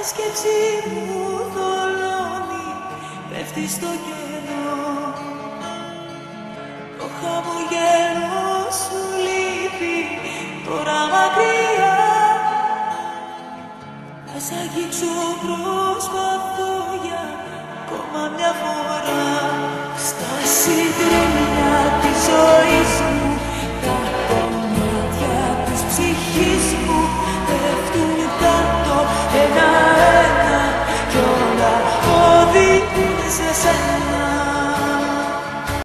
σκέψη μου θολώνει, πέφτει στο κενό. Το χαμογέλο σου λείπει τώρα μακριά. Να σ' αγγίξω προσπαθώ για ακόμα μια φορά. Στα συντρίμμια της ζωής